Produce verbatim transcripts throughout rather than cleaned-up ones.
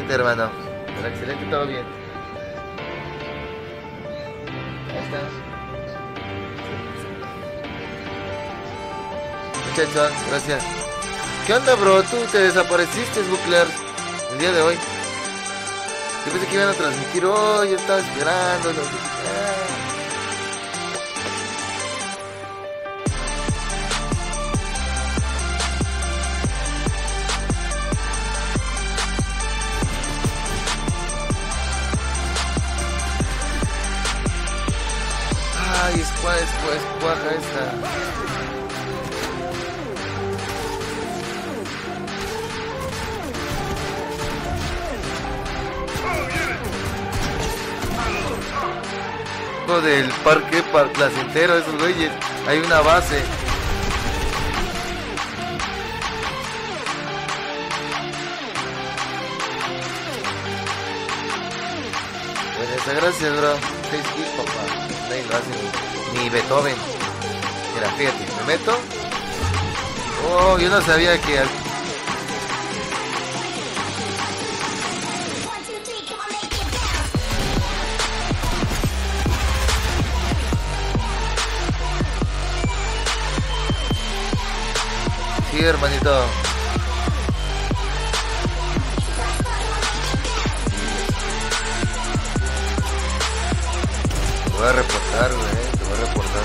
excelente, hermano. Pero excelente, todo bien. Ahí estás. Muchachos, gracias. ¿Qué onda, bro? Tú te desapareciste, Bucler, el día de hoy. Yo pensé que iban a transmitir hoy, yo estaba esperando. No sé. Ah. Ay, escuaja, escuaja, escuaja esta. Del parque placentero, esos güeyes. Hay una base. Bueno, gracias, bro. seis kills, papá. Nadie lo hace ni, ni Beethoven. Mira, fíjate, me meto. Oh, yo no sabía que... Sí, hermanito. Te voy a reportar, güey. Te voy a reportar.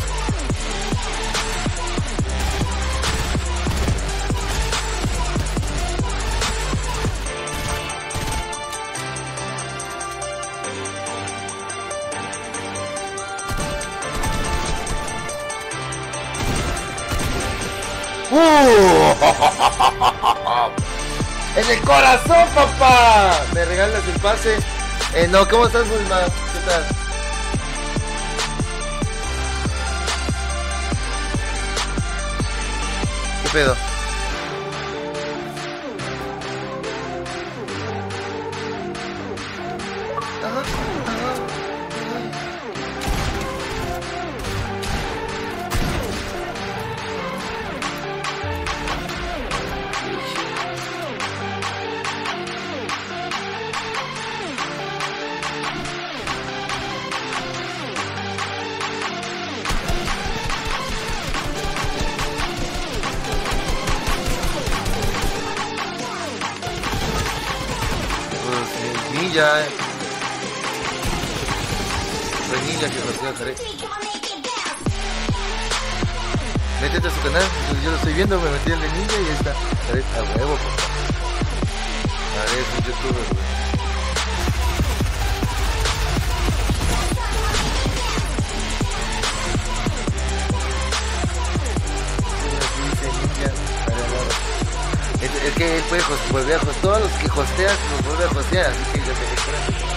¡Uh! ¡En el corazón, papá! ¿Me regalas el pase? Eh, no, ¿cómo estás, Bulma? ¿Qué tal? ¿Qué pedo? Ajá, ajá. Ninja, eh. Soy ninja que recibe Jare. Métete a su canal, yo lo estoy viendo, me metí el de ninja y ahí está. Jare a huevo, papá. Jare es un youtuber, güey. Es, es que él puede volver a hostear, todos los que hostean los vuelve a hostear, así que yo te espero.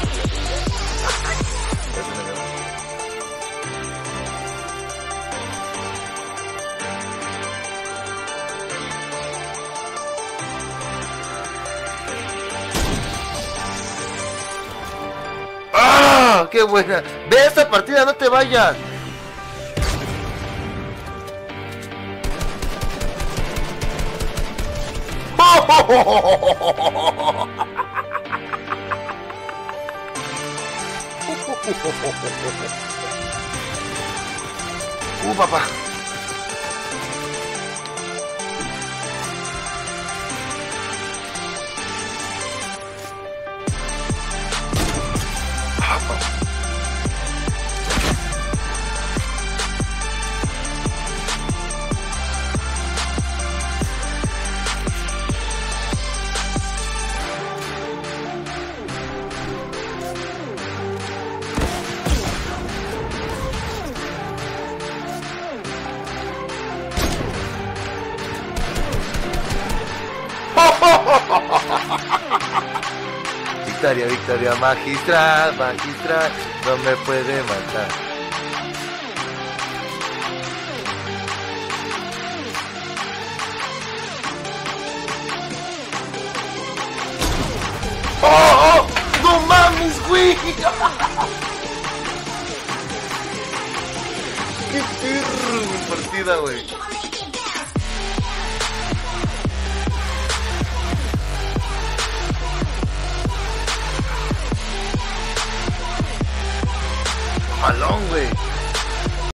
¡Ah! ¡Qué buena! ¡Ve esta partida, no te vayas! Uh, papá. Victoria, victoria magistral, magistral, no me puede matar. ¡Oh, oh! ¡No mames, güey! ¡Qué perro mi partida, güey! güey.